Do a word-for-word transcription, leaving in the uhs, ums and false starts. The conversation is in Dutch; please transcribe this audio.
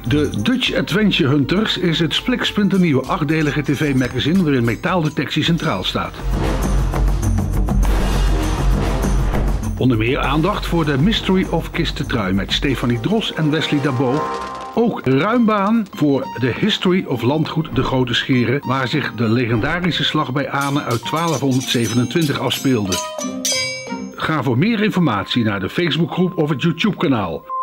De Dutch Adventure Hunters is het spliksplinternieuwe achtdelige tv-magazine waarin metaaldetectie centraal staat. Onder meer aandacht voor de Mystery of Kistetrui met Stefanie Dros en Wesley Dabo. Ook ruim baan voor de History of Landgoed de Grote Scheren, waar zich de legendarische slag bij Aane uit twaalfhonderdzevenentwintig afspeelde. Ga voor meer informatie naar de Facebookgroep of het YouTube-kanaal.